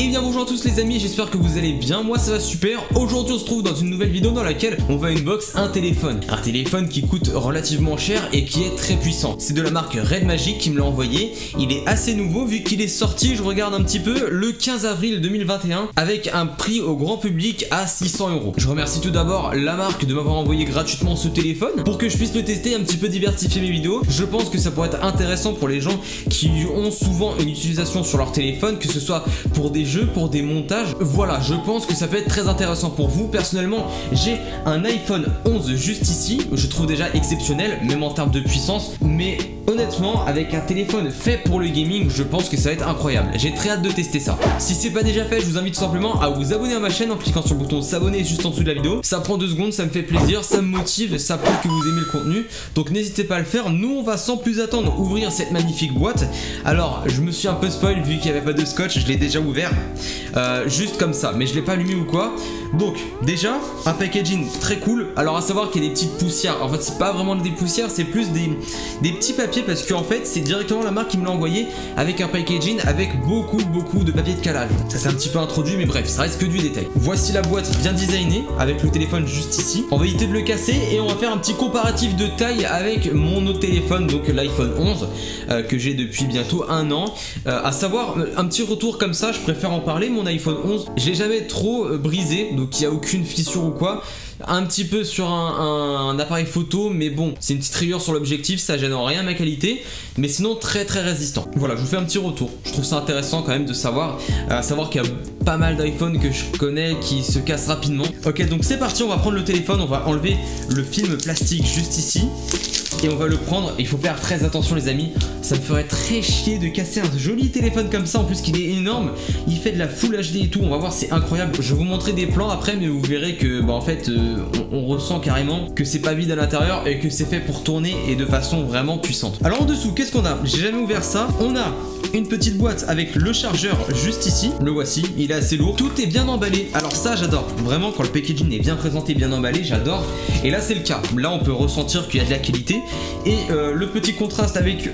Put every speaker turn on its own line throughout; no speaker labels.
Et bien bonjour à tous les amis, j'espère que vous allez bien, moi ça va super. Aujourd'hui on se trouve dans une nouvelle vidéo dans laquelle on va unbox un téléphone. Un téléphone qui coûte relativement cher et qui est très puissant. C'est de la marque Red Magic qui me l'a envoyé. Il est assez nouveau vu qu'il est sorti, je regarde un petit peu, le 15 avril 2021 avec un prix au grand public à 600 €. Je remercie tout d'abord la marque de m'avoir envoyé gratuitement ce téléphone pour que je puisse le tester, un petit peu diversifier mes vidéos. Je pense que ça pourrait être intéressant pour les gens qui ont souvent une utilisation sur leur téléphone, que ce soit pour des jeux, pour des montages. Voilà, je pense que ça peut être très intéressant pour vous. Personnellement, j'ai un iPhone 11 juste ici, je trouve déjà exceptionnel, même en termes de puissance, mais honnêtement, avec un téléphone fait pour le gaming, je pense que ça va être incroyable. J'ai très hâte de tester ça. Si c'est pas déjà fait, je vous invite tout simplement à vous abonner à ma chaîne en cliquant sur le bouton s'abonner juste en dessous de la vidéo. Ça prend 2 secondes, ça me fait plaisir, ça me motive, ça prouve que vous aimez le contenu. Donc n'hésitez pas à le faire. Nous, on va sans plus attendre ouvrir cette magnifique boîte. Alors, je me suis un peu spoil vu qu'il n'y avait pas de scotch, je l'ai déjà ouvert. Juste comme ça, mais je l'ai pas allumé ou quoi. Donc, déjà, un packaging très cool. Alors, à savoir qu'il y a des petites poussières. En fait, c'est pas vraiment des poussières, c'est plus des petits papiers parce qu'en fait, c'est directement la marque qui me l'a envoyé avec un packaging avec beaucoup de papier de calage. Ça c'est un petit peu introduit, mais bref, ça reste que du détail. Voici la boîte bien designée avec le téléphone juste ici. On va éviter de le casser et on va faire un petit comparatif de taille avec mon autre téléphone, donc l'iPhone 11 que j'ai depuis bientôt 1 an. À savoir, un petit retour comme ça, je préfère en parler. Mon iPhone 11, je l'ai jamais trop brisé, donc il n'y a aucune fissure ou quoi. Un petit peu sur un appareil photo, mais bon, c'est une petite rayure sur l'objectif, ça gêne en rien ma qualité, mais sinon très résistant. Voilà, je vous fais un petit retour. Je trouve ça intéressant quand même de savoir, qu'il y a pas mal d'iPhone que je connais qui se cassent rapidement. Ok, donc c'est parti, on va prendre le téléphone, on va enlever le film plastique juste ici. Et on va le prendre, il faut faire très attention les amis, ça me ferait très chier de casser un joli téléphone comme ça, en plus qu'il est énorme, il fait de la Full HD et tout, on va voir, c'est incroyable. Je vais vous montrer des plans après, mais vous verrez que en fait on ressent carrément que c'est pas vide à l'intérieur et que c'est fait pour tourner et de façon vraiment puissante. Alors en dessous, qu'est-ce qu'on a? J'ai jamais ouvert ça. On a une petite boîte avec le chargeur juste ici, le voici, il est assez lourd, tout est bien emballé. Alors ça j'adore, vraiment quand le packaging est bien présenté, bien emballé, j'adore. Et là c'est le cas, là on peut ressentir qu'il y a de la qualité. Et le petit contraste avec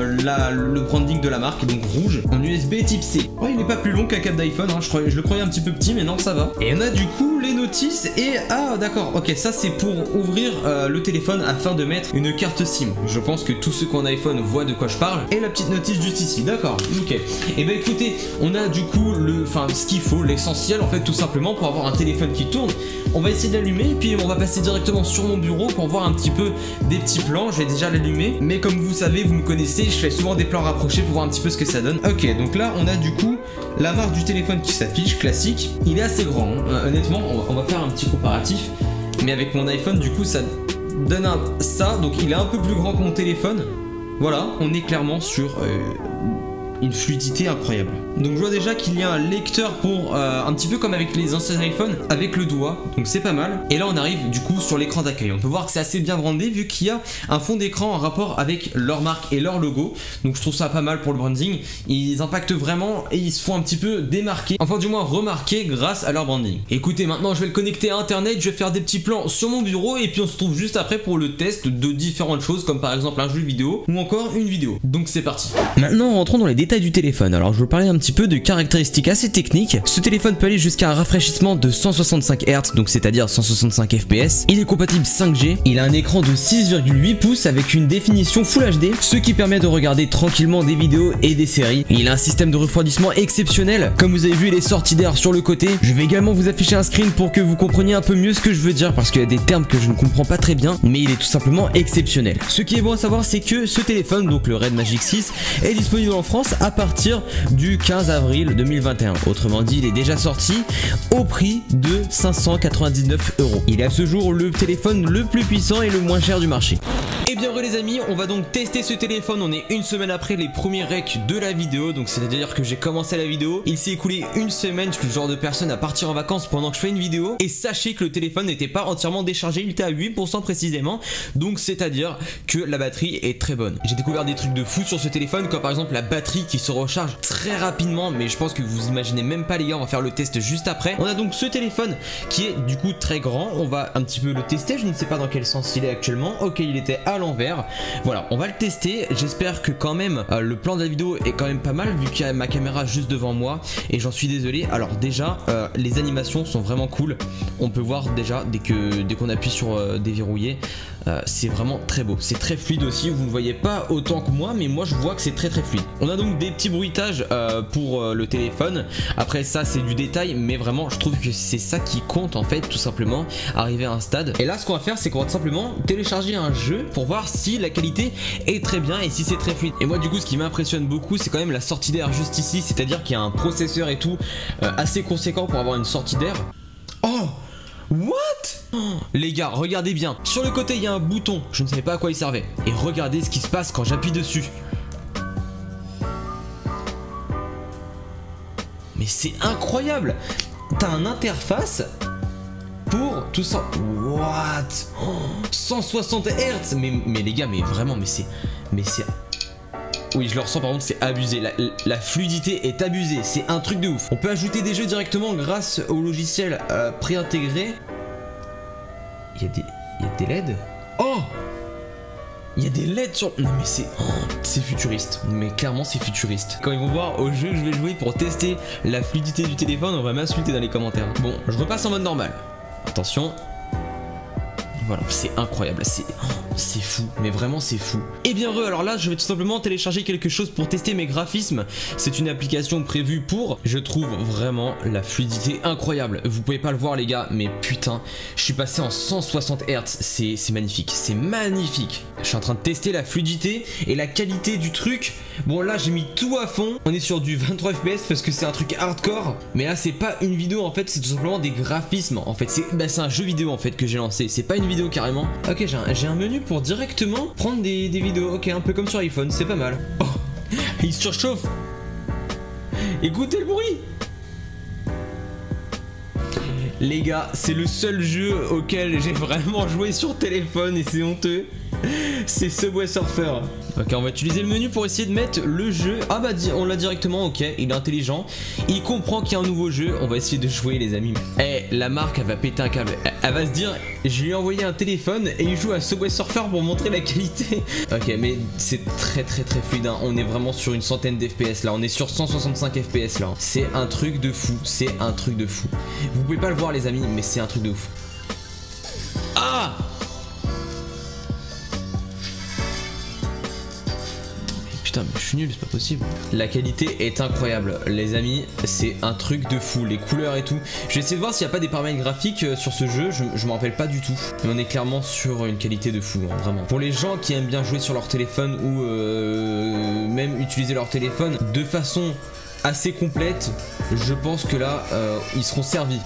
le branding de la marque, donc rouge, en USB type C. Oh, il n'est pas plus long qu'un câble d'iPhone, hein. Je le croyais un petit peu petit, mais non, ça va. Et on a du coup les notices et... Ah, d'accord, ok, ça c'est pour ouvrir le téléphone afin de mettre une carte SIM. Je pense que tous ceux qui ont un iPhone voient de quoi je parle. Et la petite notice juste ici, d'accord, ok. Et bah écoutez, on a du coup ce qu'il faut, l'essentiel en fait, tout simplement pour avoir un téléphone qui tourne. On va essayer de l'allumer, puis on va passer directement sur mon bureau pour voir un petit peu des petits plans. Je vais déjà l'allumer, mais comme vous savez, vous me connaissez, je fais souvent des plans rapprochés pour voir un petit peu ce que ça donne. Ok, donc là on a du coup la marque du téléphone qui s'affiche, classique. Il est assez grand, hein. Honnêtement, on va faire un petit comparatif, mais avec mon iPhone du coup ça donne ça, donc il est un peu plus grand que mon téléphone. Voilà, on est clairement sur une fluidité incroyable. Donc je vois déjà qu'il y a un lecteur pour un petit peu comme avec les anciens iPhones, avec le doigt, donc c'est pas mal. Et là on arrive du coup sur l'écran d'accueil. On peut voir que c'est assez bien brandé vu qu'il y a un fond d'écran en rapport avec leur marque et leur logo. Donc je trouve ça pas mal pour le branding. Ils impactent vraiment et ils se font un petit peu démarquer, enfin du moins remarquer grâce à leur branding. Écoutez, maintenant je vais le connecter à internet, je vais faire des petits plans sur mon bureau et puis on se retrouve juste après pour le test de différentes choses comme par exemple un jeu vidéo ou encore une vidéo. Donc c'est parti. Maintenant rentrons dans les détails du téléphone. Alors je vais parler un petit peu de caractéristiques assez techniques. Ce téléphone peut aller jusqu'à un rafraîchissement de 165 Hz, donc c'est-à-dire 165 fps. Il est compatible 5G. Il a un écran de 6,8 pouces avec une définition Full HD, ce qui permet de regarder tranquillement des vidéos et des séries. Il a un système de refroidissement exceptionnel. Comme vous avez vu, les sorties d'air sur le côté. Je vais également vous afficher un screen pour que vous compreniez un peu mieux ce que je veux dire parce qu'il y a des termes que je ne comprends pas très bien, mais il est tout simplement exceptionnel. Ce qui est bon à savoir, c'est que ce téléphone, donc le Red Magic 6, est disponible en France à partir du 15 avril 2021. Autrement dit, il est déjà sorti au prix de 599 €. Il est à ce jour le téléphone le plus puissant et le moins cher du marché. Et bien les amis, on va donc tester ce téléphone. On est une semaine après les premiers recs de la vidéo, donc c'est à dire que j'ai commencé la vidéo, il s'est écoulé une semaine. Je suis le genre de personne à partir en vacances pendant que je fais une vidéo, et sachez que le téléphone n'était pas entièrement déchargé, il était à 8% précisément, donc c'est à dire que la batterie est très bonne. J'ai découvert des trucs de fou sur ce téléphone, comme par exemple la batterie qui se recharge très rapidement rapidement, mais je pense que vous imaginez même pas les gars, on va faire le test juste après. On a donc ce téléphone qui est du coup très grand, on va un petit peu le tester, je ne sais pas dans quel sens il est actuellement. Ok, il était à l'envers, voilà, on va le tester. J'espère que quand même le plan de la vidéo est quand même pas mal vu qu'il y a ma caméra juste devant moi et j'en suis désolé. Alors déjà les animations sont vraiment cool, on peut voir déjà dès qu'on appuie sur déverrouiller, c'est vraiment très beau, c'est très fluide aussi, vous ne voyez pas autant que moi mais moi je vois que c'est très fluide. On a donc des petits bruitages pour le téléphone, après ça c'est du détail mais vraiment je trouve que c'est ça qui compte en fait, tout simplement arriver à un stade. Et là ce qu'on va faire c'est qu'on va tout simplement télécharger un jeu pour voir si la qualité est très bien et si c'est très fluide. Et moi du coup ce qui m'impressionne beaucoup c'est quand même la sortie d'air juste ici, c'est à dire qu'il y a un processeur et tout assez conséquent pour avoir une sortie d'air. Oh what? Oh, les gars, regardez bien. Sur le côté, il y a un bouton. Je ne savais pas à quoi il servait. Et regardez ce qui se passe quand j'appuie dessus. Mais c'est incroyable. T'as un interface pour tout ça. What? Oh, 160 Hz. Mais les gars, mais vraiment, mais c'est... Oui, je le ressens, par contre, c'est abusé. La fluidité est abusée. C'est un truc de ouf. On peut ajouter des jeux directement grâce au logiciel préintégré. Il y a des LED. Oh! Il y a des LED sur... Non mais c'est futuriste. Mais clairement c'est futuriste. Quand ils vont voir au jeu que je vais jouer pour tester la fluidité du téléphone, on va m'insulter dans les commentaires. Bon, je repasse en mode normal. Attention. Voilà, c'est incroyable, c'est fou, mais vraiment c'est fou. Et bien alors là, je vais tout simplement télécharger quelque chose pour tester mes graphismes. C'est une application prévue pour, je trouve vraiment la fluidité incroyable. Vous pouvez pas le voir les gars, mais putain, je suis passé en 160 Hz, c'est magnifique, c'est magnifique. Je suis en train de tester la fluidité et la qualité du truc. Bon là, j'ai mis tout à fond, on est sur du 23 FPS parce que c'est un truc hardcore. Mais là, c'est pas une vidéo en fait, c'est tout simplement des graphismes. En fait, c'est un jeu vidéo en fait que j'ai lancé, c'est pas une vidéo carrément. Ok, j'ai un menu pour directement prendre des vidéos. Ok, un peu comme sur iPhone, c'est pas mal. Oh, il surchauffe. Écoutez le bruit. Les gars, c'est le seul jeu auquel j'ai vraiment joué sur téléphone et c'est honteux. C'est Subway Surfer. Ok, on va utiliser le menu pour essayer de mettre le jeu. Ah bah on l'a directement, ok, il est intelligent. Il comprend qu'il y a un nouveau jeu, on va essayer de jouer les amis. Eh, la marque elle va péter un câble. Elle va se dire, je lui ai envoyé un téléphone et il joue à Subway Surfer pour montrer la qualité. Ok, mais c'est très fluide, hein. On est vraiment sur une centaine d'FPS là, on est sur 165 FPS là. C'est un truc de fou, c'est un truc de fou. Vous pouvez pas le voir les amis, mais c'est un truc de ouf. Ah! Putain mais je suis nul, c'est pas possible. La qualité est incroyable les amis, c'est un truc de fou, les couleurs et tout. Je vais essayer de voir s'il n'y a pas des paramètres graphiques sur ce jeu, je me rappelle pas du tout. Mais on est clairement sur une qualité de fou, hein, vraiment. Pour les gens qui aiment bien jouer sur leur téléphone ou même utiliser leur téléphone de façon assez complète, je pense que là ils seront servis.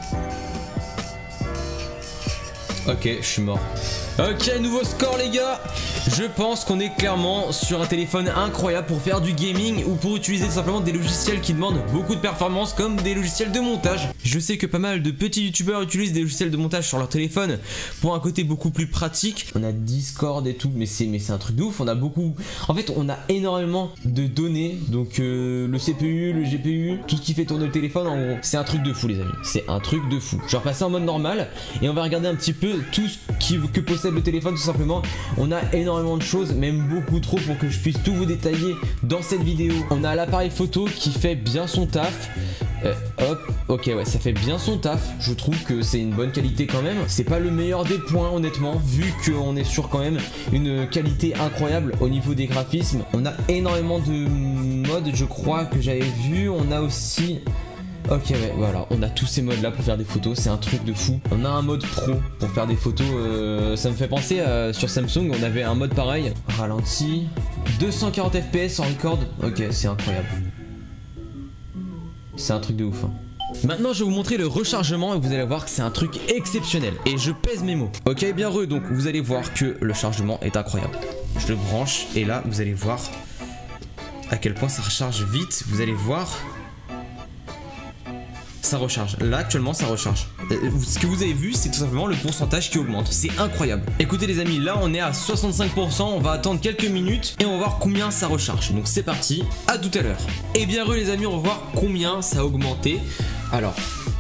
Ok, je suis mort. Ok, nouveau score les gars. Je pense qu'on est clairement sur un téléphone incroyable pour faire du gaming ou pour utiliser tout simplement des logiciels qui demandent beaucoup de performance comme des logiciels de montage. Je sais que pas mal de petits youtubeurs utilisent des logiciels de montage sur leur téléphone pour un côté beaucoup plus pratique. On a Discord et tout, mais c'est un truc de ouf. On a beaucoup... En fait, on a énormément de données. Donc le CPU, le GPU, tout ce qui fait tourner le téléphone en gros. C'est un truc de fou les amis. C'est un truc de fou. Je vais repasser en mode normal et on va regarder un petit peu tout ce que possède le téléphone tout simplement. On a énormément de choses, même beaucoup trop pour que je puisse tout vous détailler dans cette vidéo. On a l'appareil photo qui fait bien son taf. Hop, ok ouais, ça fait bien son taf. Je trouve que c'est une bonne qualité quand même. C'est pas le meilleur des points honnêtement, vu qu'on est sur quand même une qualité incroyable au niveau des graphismes. On a énormément de modes, je crois que j'avais vu. On a aussi... Ok ouais, voilà, on a tous ces modes là pour faire des photos, c'est un truc de fou. On a un mode pro pour faire des photos, ça me fait penser sur Samsung, on avait un mode pareil. Ralenti, 240 fps en record, ok c'est incroyable. C'est un truc de ouf hein. Maintenant je vais vous montrer le rechargement et vous allez voir que c'est un truc exceptionnel. Et je pèse mes mots. Ok bien re, donc vous allez voir que le chargement est incroyable. Je le branche et là vous allez voir à quel point ça recharge vite, vous allez voir. ça recharge. Là actuellement ça recharge. Ce que vous avez vu, c'est tout simplement le pourcentage qui augmente. C'est incroyable. Écoutez les amis, là on est à 65%. On va attendre quelques minutes et on va voir combien ça recharge. Donc c'est parti, à tout à l'heure. Et bien les amis, on va voir combien ça a augmenté. Alors,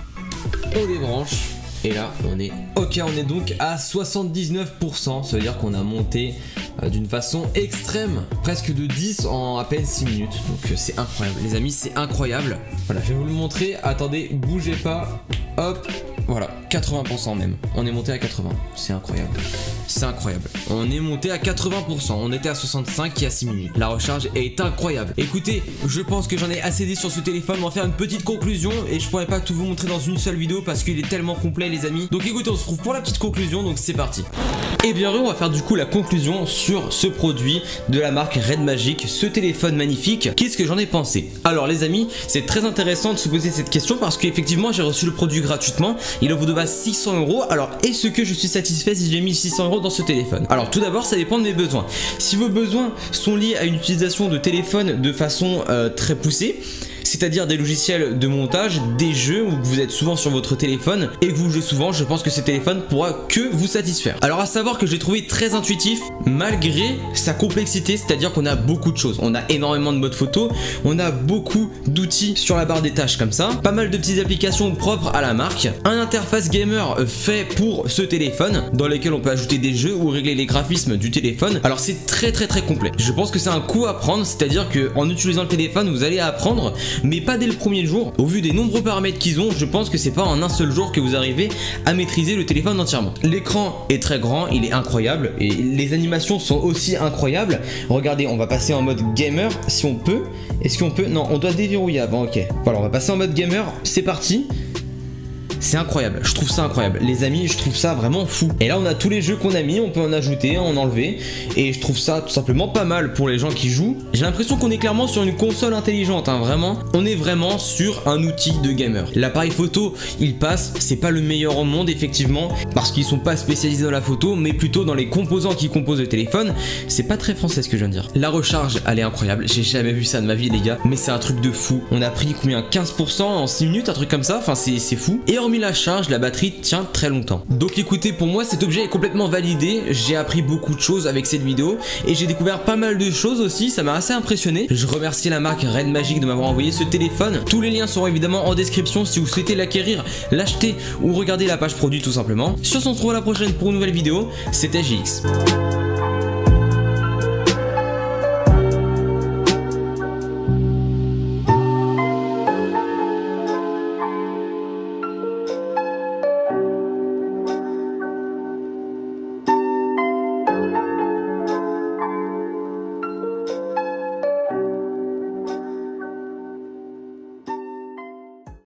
on débranche. Et là on est ok, on est donc à 79%. Ça veut dire qu'on a monté d'une façon extrême, presque de 10 en à peine 6 minutes. Donc c'est incroyable les amis, c'est incroyable. Voilà, je vais vous le montrer. Attendez, bougez pas. Hop, voilà, 80% même. On est monté à 80, c'est incroyable. C'est incroyable. On est monté à 80%. On était à 65 il y a 6 minutes. La recharge est incroyable. Écoutez, je pense que j'en ai assez dit sur ce téléphone. On va faire une petite conclusion et je pourrais pas tout vous montrer dans une seule vidéo parce qu'il est tellement complet les amis. Donc écoutez, on se retrouve pour la petite conclusion. Donc c'est parti. Et bien on va faire du coup la conclusion sur ce produit de la marque Red Magic, ce téléphone magnifique. Qu'est-ce que j'en ai pensé? Alors les amis, c'est très intéressant de se poser cette question parce qu'effectivement j'ai reçu le produit gratuitement. Il en vaut de base 600 €. Alors est-ce que je suis satisfait si j'ai mis 600 € dans ce téléphone? Alors tout d'abord ça dépend de mes besoins. Si vos besoins sont liés à une utilisation de téléphone de façon très poussée, c'est-à-dire des logiciels de montage, des jeux où vous êtes souvent sur votre téléphone et que vous jouez souvent, je pense que ce téléphone pourra que vous satisfaire. Alors à savoir que je l'ai trouvé très intuitif malgré sa complexité, c'est-à-dire qu'on a beaucoup de choses. On a énormément de modes photo, on a beaucoup d'outils sur la barre des tâches comme ça, pas mal de petites applications propres à la marque, un interface gamer fait pour ce téléphone dans lequel on peut ajouter des jeux ou régler les graphismes du téléphone. Alors c'est très complet. Je pense que c'est un coup à prendre, c'est-à-dire qu'en utilisant le téléphone vous allez apprendre, mais pas dès le premier jour. Au vu des nombreux paramètres qu'ils ont, je pense que c'est pas en un seul jour que vous arrivez à maîtriser le téléphone entièrement. L'écran est très grand, il est incroyable et les animations sont aussi incroyables. Regardez, on va passer en mode gamer si on peut. Est-ce qu'on peut? Non, on doit déverrouiller avant, ok. Voilà, on va passer en mode gamer, c'est parti. C'est incroyable, je trouve ça incroyable. Les amis, je trouve ça vraiment fou. Et là, on a tous les jeux qu'on a mis, on peut en ajouter, en enlever. Et je trouve ça tout simplement pas mal pour les gens qui jouent. J'ai l'impression qu'on est clairement sur une console intelligente, hein, vraiment. On est vraiment sur un outil de gamer. L'appareil photo, il passe, c'est pas le meilleur au monde, effectivement, parce qu'ils sont pas spécialisés dans la photo, mais plutôt dans les composants qui composent le téléphone. C'est pas très français ce que je viens de dire. La recharge, elle est incroyable. J'ai jamais vu ça de ma vie, les gars. Mais c'est un truc de fou. On a pris combien? 15% en 6 minutes, un truc comme ça. Enfin, c'est fou. Et hormis la charge, la batterie tient très longtemps. Donc écoutez, pour moi cet objet est complètement validé. J'ai appris beaucoup de choses avec cette vidéo et j'ai découvert pas mal de choses aussi, ça m'a assez impressionné. Je remercie la marque Red Magic de m'avoir envoyé ce téléphone. Tous les liens seront évidemment en description si vous souhaitez l'acquérir, l'acheter ou regarder la page produit tout simplement. Sur ce, on se retrouve à la prochaine pour une nouvelle vidéo. C'était JX.